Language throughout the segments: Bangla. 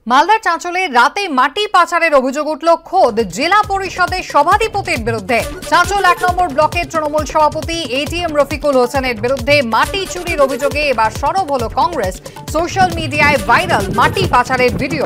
মালদার চাঁচলে রাতে মাটি পাচারের অভিযোগ উঠল খোদ জেলা পরিষদের সভাধিপতির বিরুদ্ধে। চাঁচল ১ নম্বর ব্লকের তৃণমূল সভাপতি এটিএম রফিকুল হোসেনের বিরুদ্ধে মাটি চুরির অভিযোগে এবার সরব হল কংগ্রেস। সোশ্যাল মিডিয়ায় ভাইরাল মাটি পাচারের ভিডিও।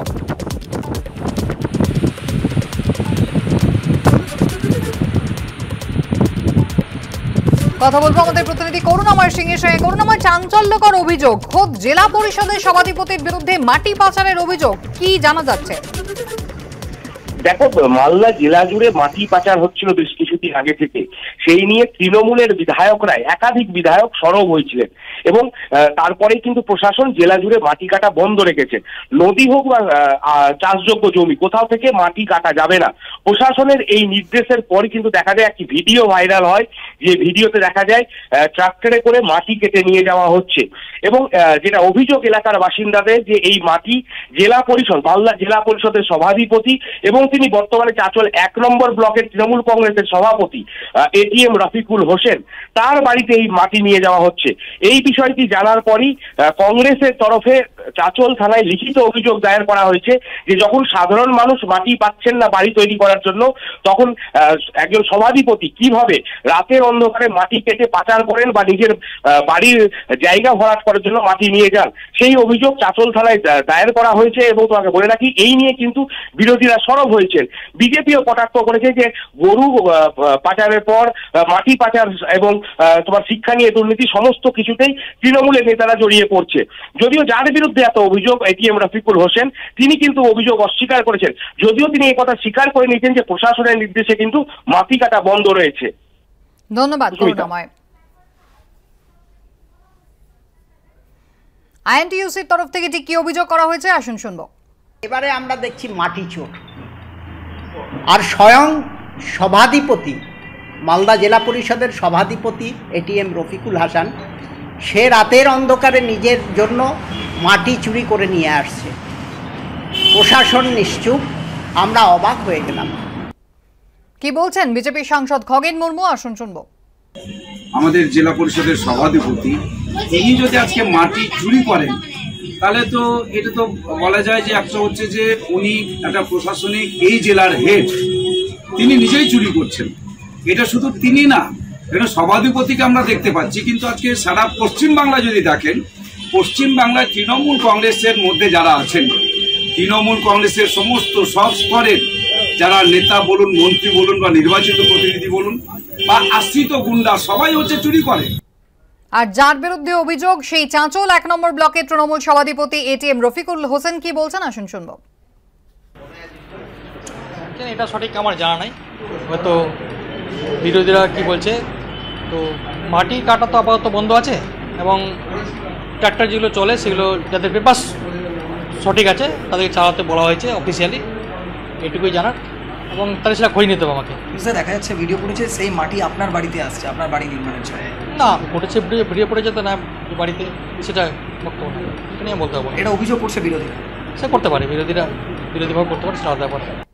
কথা বলবো আমাদের প্রতিনিধি করুণাময় সিং এর সঙ্গে। করুণাময়, চাঞ্চল্যকর অভিযোগ, খোদ জেলা পরিষদের সভাধিপতির বিরুদ্ধে মাটি পাচারের অভিযোগ, কি জানা যাচ্ছে? দেখো, মালদা জেলা জুড়ে মাটি পাচার হচ্ছিল বেশ কিছুদিন আগে থেকে। সেই নিয়ে তৃণমূলের বিধায়করা, একাধিক বিধায়ক সরব হয়েছিলেন এবং তারপরে কিন্তু প্রশাসন জেলা জুড়ে মাটি কাটা বন্ধ রেখেছে। নদী হোক বা চাষযোগ্য জমি, কোথাও থেকে মাটি কাটা যাবে না। প্রশাসনের এই নির্দেশের পরই কিন্তু দেখা যায় একটি ভিডিও ভাইরাল হয়, যে ভিডিওতে দেখা যায় ট্রাক্টরে করে মাটি কেটে নিয়ে যাওয়া হচ্ছে এবং যেটা অভিযোগ এলাকার বাসিন্দাদের, যে এই মাটি জেলা পরিষদ, মালদা জেলা পরিষদের সভাধিপতি এবং তিনি বর্তমানে চাঁচল ১ নম্বর ব্লকের তৃণমূল কংগ্রেসের সভাপতি এটিএম রফিকুল হোসেন, তার বাড়িতে এই মাটি নিয়ে যাওয়া হচ্ছে। এই বিষয়টি জানার পরই কংগ্রেসের তরফে চাঁচল থানায় লিখিত অভিযোগ দায়ের করা হয়েছে যে যখন সাধারণ মানুষ মাটি পাচ্ছেন না বাড়ি তৈরি করার জন্য, তখন একজন সভাধিপতি কিভাবে রাতের অন্ধকারে মাটি কেটে পাচার করেন বা নিজের বাড়ির জায়গা ভরাট করার জন্য মাটি নিয়ে যান, সেই অভিযোগ চাঁচল থানায় দায়ের করা হয়েছে। এবং তোমাকে বলে রাখি, এই নিয়ে কিন্তু বিরোধীরা সরব হয়েছেন। বিজেপিও কটাক্ষ করেছে যে গরু পাচারের পর মাটি পাচার এবং তোমার শিক্ষা নিয়ে দুর্নীতি, সমস্ত কিছুতেই তৃণমূলের নেতারা জড়িয়ে পড়ছে। যদিও যার বিরুদ্ধে এত অভিযোগ, এটিএম রফিকুল হোসেন, তিনি কিন্তু অভিযোগ অস্বীকার করেছেন। যদিও তিনি এই কথা স্বীকার করে নিয়েছেন যে প্রশাসনের নির্দেশে কিন্তু মাটি কাটা বন্ধ রয়েছে। ধন্যবাদ করুণাময়। আইএনটিইউসির তরফ থেকে ঠিক কি অভিযোগ করা হয়েছে আসুন শুনবো। এবারে আমরা দেখছি মাটি চোর, আর স্বয়ং সভাধিপতি, মালদা জেলা পরিষদের সভাধিপতি এটিএম রফিকুল হাসান, সে রাতের অন্ধকারে নিজের জন্য মাটি চুরি করে নিয়ে আসছে। প্রশাসন নিশ্চুপ, আমরা অবাক হয়ে গেলাম। কি বলছেন বিজেপি সাংসদ খগেন মুর্মু, আসুন শুনবো। আমাদের জেলা পরিষদের সভাধিপতি, তিনি যদি আজকে মাটি চুরি করেন, তাহলে তো এটা তো বলা যায় যে একটা হচ্ছে যে উনি একটা প্রশাসনিক, এই জেলার হেড, তিনি নিজেই চুরি করছেন। এটা শুধু তিনি না, এটা সভাধিপতিকে আমরা দেখতে পাচ্ছি। কিন্তু আজকে সারা পশ্চিম বাংলা যদি দেখেন, পশ্চিম বাংলায় তৃণমূল কংগ্রেসের মধ্যে যারা আছেন, তৃণমূল কংগ্রেসের সমস্ত সব স্তরের যারা নেতা বলুন, মন্ত্রী বলুন বা নির্বাচিত প্রতিনিধি বলুন বা আশ্রিত গুন্ডা, সবাই হচ্ছে চুরি করে। আর যার বিরুদ্ধে অভিযোগ, সেই চাঁচল ১ নম্বর ব্লকের তৃণমূল সভাধিপতি এটিএম রফিকুল হোসেন, কি বলছেন আসুন শুনবো। এটা সঠিক আমার জানা নাই, হয়তো বিরোধীরা কি বলছে। তো মাটি কাটা তো আপাতত বন্ধ আছে এবং ট্র্যাক্টর যেগুলো চলে সেগুলো যাদের পেপার সঠিক আছে তাদেরকে চালাতে বলা হয়েছে অফিসিয়ালি, এটুকুই জানার। এবং তাহলে সেটা খোঁজ নিতে হবে আমাকে। স্যার, দেখা যাচ্ছে ভিডিও ফুটেজে সেই মাটি আপনার বাড়িতে আসছে, আপনার বাড়ি নির্মাণের জন্য। না, ফুটেছে ভিডিও পড়ে যেতে না বাড়িতে, সেটা বক্তব্য না, এটা নিয়ে বলতে হবে। এটা অভিযোগ করছে বিরোধীরা, সে করতে পারে, বিরোধীভাবে করতে পারে, সেটা আলাদা ব্যাপার।